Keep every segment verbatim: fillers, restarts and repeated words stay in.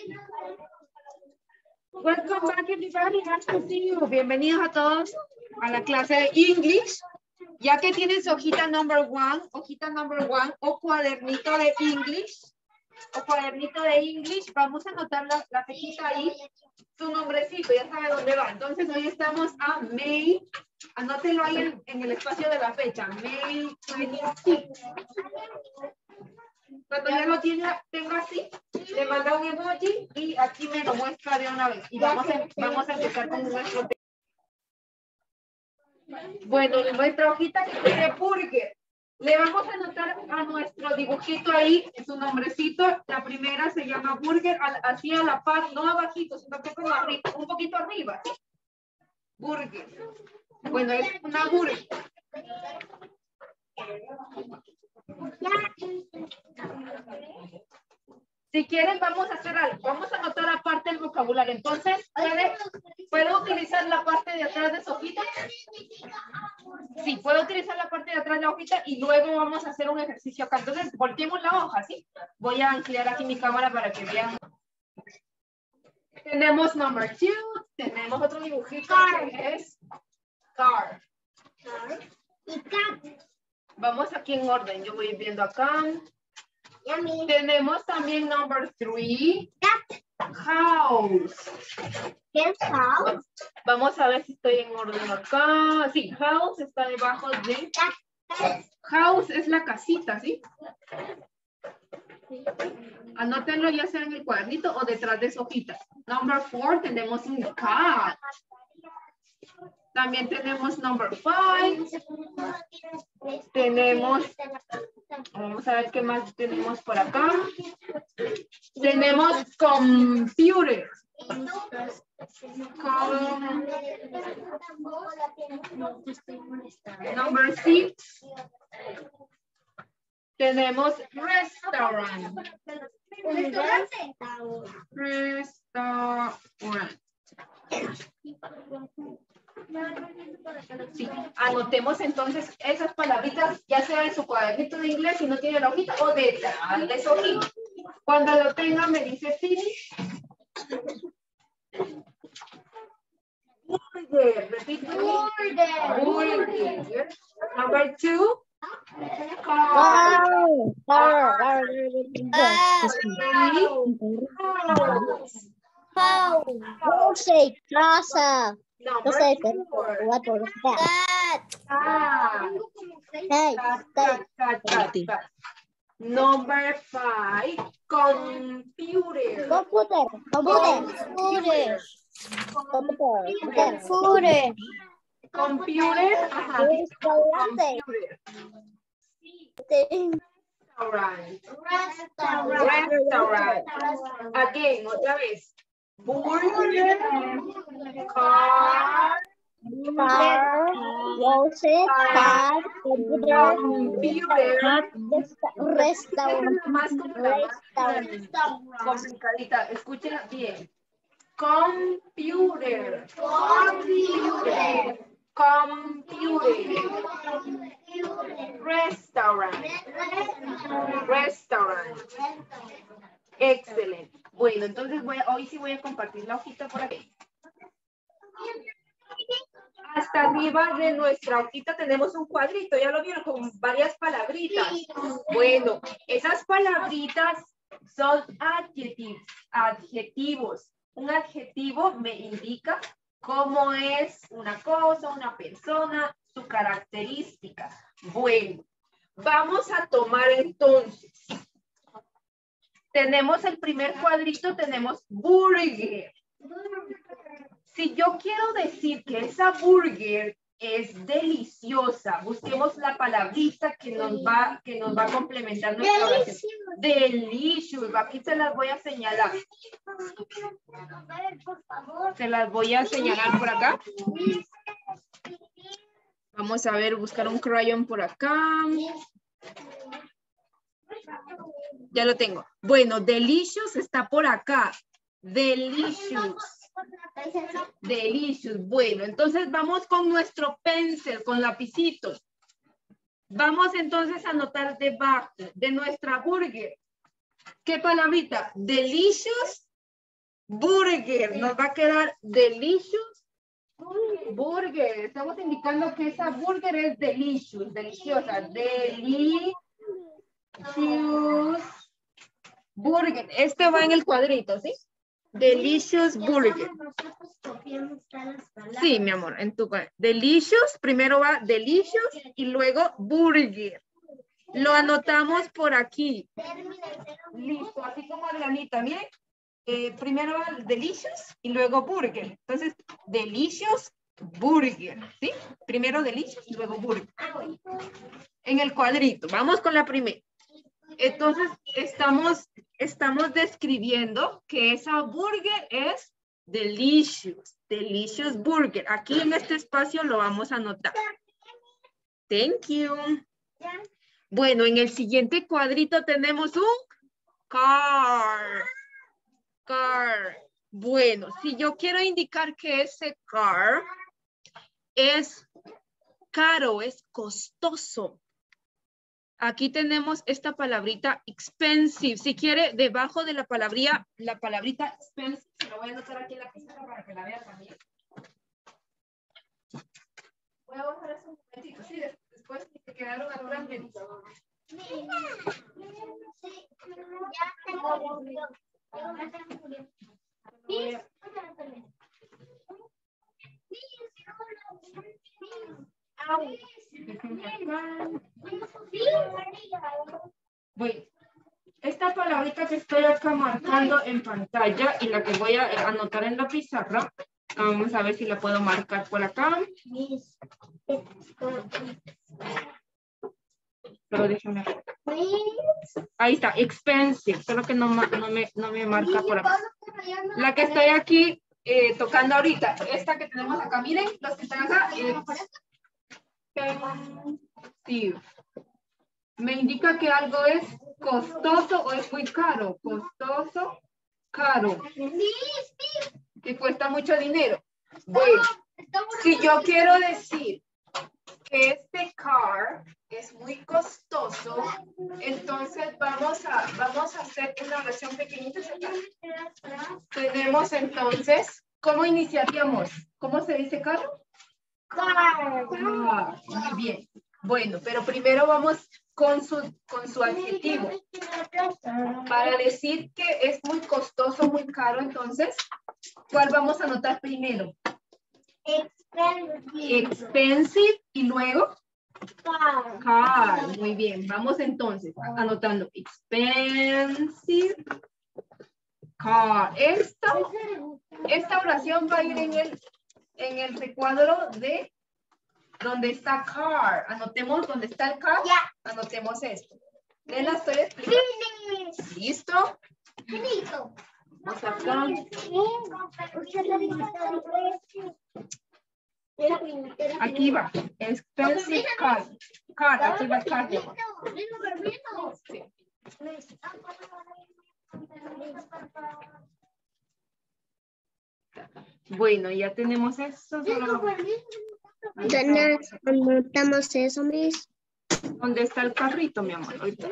Welcome back everybody, nice to see you. Bienvenidos a todos a la clase de English. Ya que tienes hojita number one, hojita number one o cuadernito de English, o cuadernito de English, vamos a anotar la, la fechita ahí, su nombrecito, ya sabe dónde va. Entonces hoy estamos a May, anótenlo ahí en, en el espacio de la fecha, May veintiséis. Cuando ya lo tiene, tenga así, le manda un emoji y aquí me lo muestra de una vez. Y vamos a, vamos a empezar con nuestro tema. Bueno, nuestra hojita que tiene burger. Le vamos a anotar a nuestro dibujito ahí, su nombrecito. La primera se llama burger, así a la par, no abajito, sino que como arriba, un poquito arriba. Burger. Bueno, es una burger. Si quieren, vamos a hacer algo. Vamos a anotar aparte el vocabulario. Entonces, ¿puede, ¿puedo utilizar la parte de atrás de su hojita? Sí, puedo utilizar la parte de atrás de la hojita y luego vamos a hacer un ejercicio acá. Entonces, volteemos la hoja, ¿sí? Voy a ampliar aquí mi cámara para que vean. Tenemos number two. Tenemos otro dibujito que es car. Y cat. Vamos aquí en orden. Yo voy viendo acá. Tenemos también number three. House. ¿Qué es house? Vamos a ver si estoy en orden acá. Sí, house está debajo de... House es la casita, ¿sí? Anótenlo ya sea en el cuadernito o detrás de su hojita. Number four tenemos un cat. También tenemos number five. Tenemos, vamos a ver qué más tenemos por acá. Tenemos computer. Com, number six. Tenemos restaurant. Restaurant. Sí. Anotemos entonces esas palabritas, ya sea en su cuadernito de inglés si no tiene la hojita o detrás de su hojita. Cuando lo tenga me dice finish. Burger, repito. Burger. Burger. Number two. Car. Car. House. Casa. Number No sé, four. cuatro. Cat. Hey, Cat, cat, cat, cat. Number five, computer. Computer. Computer. Computer. Computer. Computer. Ajá. Restaurante. Restaurant. Restaurant. Again, otra vez. Burger. Car. Car. Closet. Car. Computer. Computer. Restaurant. Más como la más complicadita. Escúchenla bien. Computer. Computer. Computer. Restaurant. Restaurant. Excelente. Bueno, entonces voy a, hoy sí voy a compartir la hojita por aquí. Hasta arriba de nuestra hojita tenemos un cuadrito, ya lo vieron, con varias palabritas. Bueno, esas palabritas son adjetivos. Adjetivos. Un adjetivo me indica cómo es una cosa, una persona, su característica. Bueno, vamos a tomar entonces. Tenemos el primer cuadrito, tenemos burger. Si yo quiero decir que esa burger es deliciosa, busquemos la palabrita que nos va, que nos va a complementar nuestra oración. Delicious. Aquí se las voy a señalar. Se las voy a señalar por acá. Vamos a ver, buscar un crayon por acá. Ya lo tengo. Bueno, delicious está por acá. Delicious. Delicious. Bueno, entonces vamos con nuestro pencil, con lapicitos. Vamos entonces a anotar debajo de nuestra burger. ¿Qué palabrita? Delicious burger. Nos va a quedar delicious burger. Estamos indicando que esa burger es delicious, deliciosa. Delicious burger. Este va en el cuadrito, ¿sí? Delicious burger. Sí, mi amor, en tu cuadrito. Delicious, primero va delicious y luego burger. Lo anotamos por aquí. Listo, así como Adrianita, miren. Eh, primero va delicious y luego burger. Entonces, delicious burger, ¿sí? Primero delicious y luego burger. En el cuadrito. Vamos con la primera. Entonces, estamos, estamos describiendo que esa burger es delicious. Delicious burger. Aquí en este espacio lo vamos a anotar. Thank you. Bueno, en el siguiente cuadrito tenemos un car. Car. Bueno, si yo quiero indicar que ese car es caro, es costoso. Aquí tenemos esta palabrita expensive. Si quiere, debajo de la palabrita, la palabrita expensive, se lo voy a anotar aquí en la pizarra para que la vea también. Voy a bajar eso un momentito, sí, después se quedaron atrás de mí. Bueno, esta palabrita que estoy acá marcando en pantalla y la que voy a anotar en la pizarra, vamos a ver si la puedo marcar por acá. Pero déjame ver. Ahí está, expensive, solo que no, no, me, no me marca por acá. La que estoy aquí eh, tocando ahorita, esta que tenemos acá, miren, los que están acá, expensive. Me indica que algo es costoso o es muy caro. Costoso, caro. Que cuesta mucho dinero. Bueno, si yo quiero decir que este car es muy costoso, entonces vamos a, vamos a hacer una oración pequeñita. Tenemos entonces, ¿cómo iniciaríamos? ¿Cómo se dice carro? Car. Car. Muy bien. Bueno, pero primero vamos con su, con su adjetivo. Para decir que es muy costoso, muy caro, entonces, ¿cuál vamos a anotar primero? Expensive. Expensive y luego car. Car. Muy bien. Vamos entonces anotando expensive car. Esta, esta oración va a ir en el, en el recuadro de donde está car. Anotemos donde está el car. Anotemos esto. ¿Le la estoy explicando? ¿Listo? Listo. Vamos acá. Aquí va. Expensive car. Car. Aquí va car. Sí. Bueno, ya tenemos eso. Solo... ¿Dónde anotamos eso, Miss? ¿Dónde está el carrito, mi amor? Ahorita.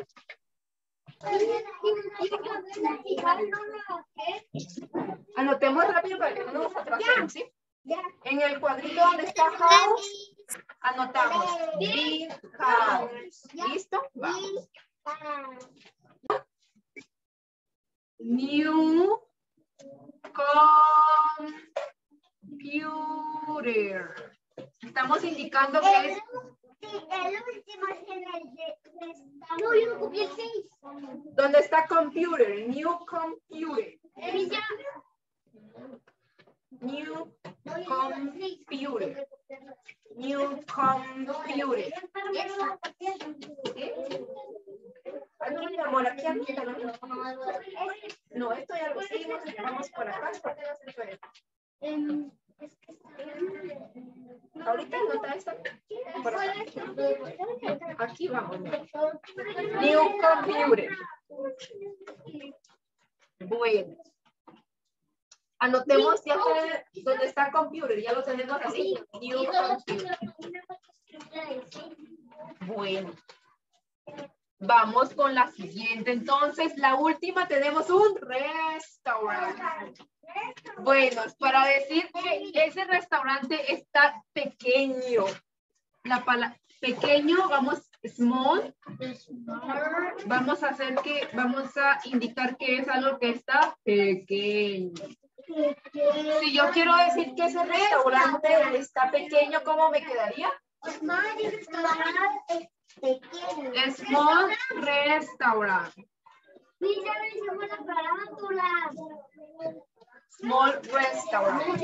Anotemos rápido para que no nos atrasemos, ¿sí? En el cuadrito donde está house, anotamos big house. ¿Listo? Vamos. New computer. Estamos indicando que es... El último es en el de... No, yo no copié el seis. ¿Dónde está computer? New computer. New computer. New computer. ¿Sí? Aquí, mi amor, aquí, aquí. No, esto ya lo seguimos. Vamos por acá. ¿Por qué no se puede? Ahorita nota esta. Por acá. Aquí vamos. New computer. Bueno. Anotemos ya donde está computer. Ya lo tenemos así. New computer. Bueno. Vamos con la siguiente. Entonces, la última tenemos un restaurante. Bueno, para decir que ese restaurante está pequeño. La palabra pequeño, vamos, small. Vamos a hacer que, vamos a indicar que es algo que está pequeño. Si yo quiero decir que ese restaurante está pequeño, ¿cómo me quedaría? Small restaurant. Small restaurant.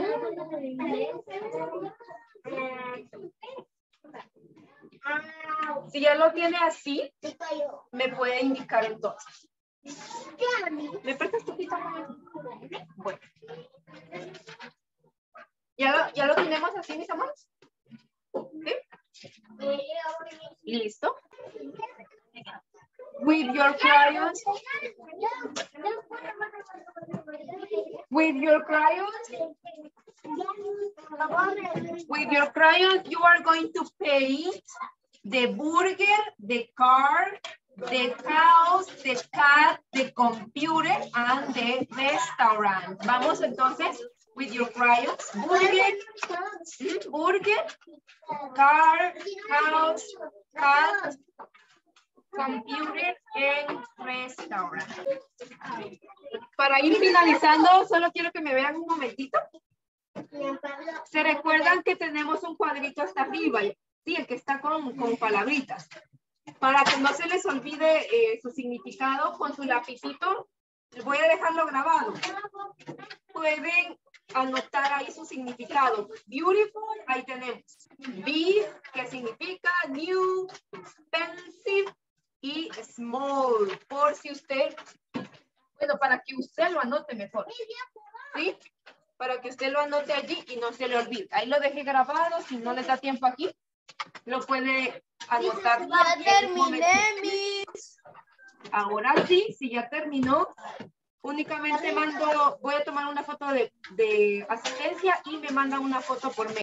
Si ya lo tiene así, me puede indicar entonces. ¿Me prestas tu pizza? Bueno. ¿Ya lo, ¿Ya lo tenemos así, mis amores? ¿Sí? ¿Listo? With your crayons. With your crayons. With your crayons, you are going to paint the burger, the car, the house, the cat, the computer, and the restaurant. Vamos entonces, with your crayons, burger, burger, car, house, cat, computer, and restaurant. Para ir finalizando, solo quiero que me vean un momentito. ¿Se recuerdan que tenemos un cuadrito hasta arriba? Sí, el que está con, con palabritas. Para que no se les olvide eh, su significado, con su lapicito, voy a dejarlo grabado. Pueden anotar ahí su significado. Beautiful, ahí tenemos. Big, que significa new, expensive y small. Por si usted, bueno, para que usted lo anote mejor. ¿Sí? Para que usted lo anote allí y no se le olvide. Ahí lo dejé grabado, si no les da tiempo aquí, lo puede anotar. Ya terminé, mis. Ahora sí, si ya terminó, únicamente mando, voy a tomar una foto de, de asistencia y me mandan una foto por mail.